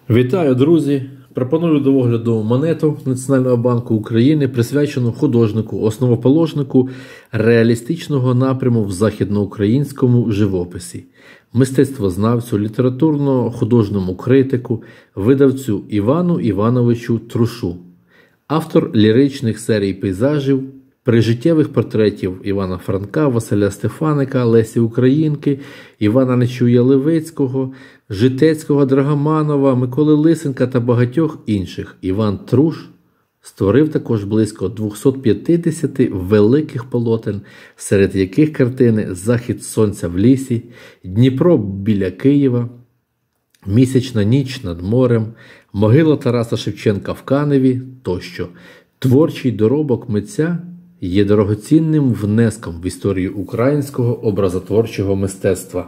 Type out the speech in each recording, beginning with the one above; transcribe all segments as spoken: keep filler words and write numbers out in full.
Вітаю, друзі! Пропоную до огляду монету Національного банку України, присвячену художнику, основоположнику реалістичного напряму в західноукраїнському живописі, мистецтвознавцю, літературно-художньому критику, видавцю Івану Івановичу Трушу, автор ліричних серій пейзажів, прижиттєвих портретів Івана Франка, Василя Стефаника, Лесі Українки, Івана Нечуя Левицького, Житецького, Драгоманова, Миколи Лисенка та багатьох інших. Іван Труш створив також близько двісті п'ятдесят великих полотен, серед яких картини «Захід сонця в лісі», «Дніпро біля Києва», «Місячна ніч над морем», «Могила Тараса Шевченка в Каневі» тощо. Творчий доробок митця є дорогоцінним внеском в історію українського образотворчого мистецтва.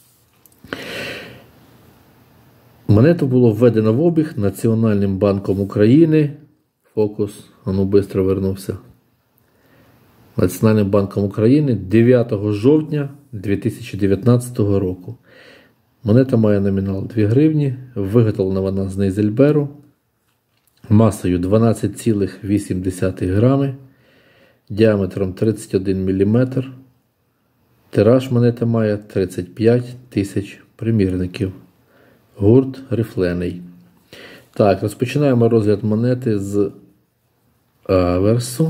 Монету було введено в обіг Національним банком України. Фокус, а ну швидко вернувся. Національним банком України дев'ятого жовтня дві тисячі дев'ятнадцятого року. Монета має номінал дві гривні, виготовлена вона з Нейзельберу, масою дванадцять цілих вісім десятих грами, діаметром тридцять один міліметр. Тираж монети має тридцять п'ять тисяч примірників. Гурт рифлений. Так, розпочинаємо розгляд монети з аверсу.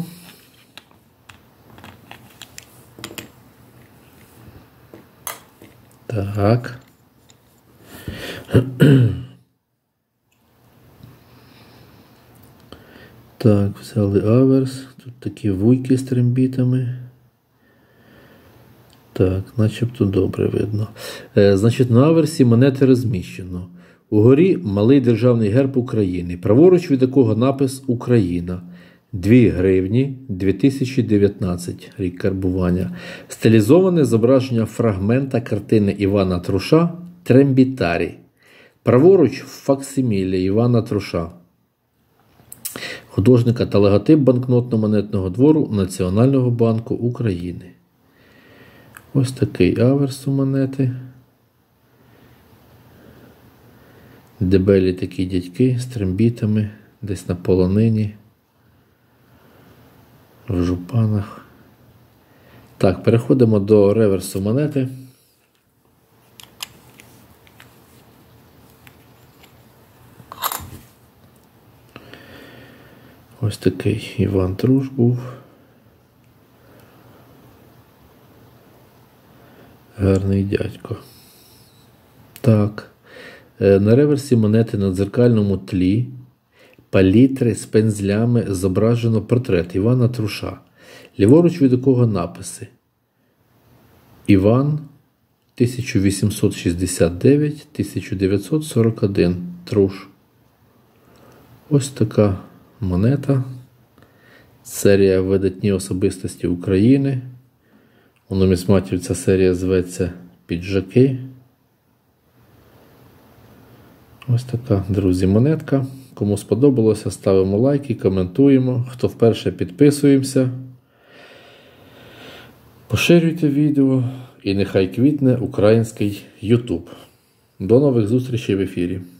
Так. Так, взяли аверс. Тут такі вуйки з трембітами. Так, начебто добре видно. Е, значить, на аверсі монети розміщено. Угорі малий державний герб України, праворуч від якого напис «Україна». дві гривні, дві тисячі дев'ятнадцятий рік карбування. Стилізоване зображення фрагмента картини Івана Труша «Трембітарі». Праворуч факсиміле Івана Труша, художника, та логотип банкнотно-монетного двору Національного банку України. Ось такий аверс у монети. Дебелі такі дядьки з трембітами, десь на полонині, в жупанах. Так, переходимо до реверсу монети. Ось такий Іван Труш був. Гарний дядько. Так. На реверсі монети на дзеркальному тлі палітри з пензлями зображено портрет Івана Труша, ліворуч від якого написи: Іван тисяча вісімсот шістдесят дев'ять - тисяча дев'ятсот сорок один Труш. Ось така монета. Серія «Видатні особистості України». У нумізматів ця серія зветься «Піджаки». Ось така, друзі, монетка. Кому сподобалося, ставимо лайки, коментуємо. Хто вперше, підписуємося. Поширюйте відео і нехай квітне український YouTube. До нових зустрічей в ефірі.